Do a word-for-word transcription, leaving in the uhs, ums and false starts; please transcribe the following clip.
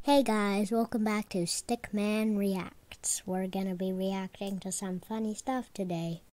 Hey guys, welcome back to Stickman Reacts. We're gonna be reacting to some funny stuff today.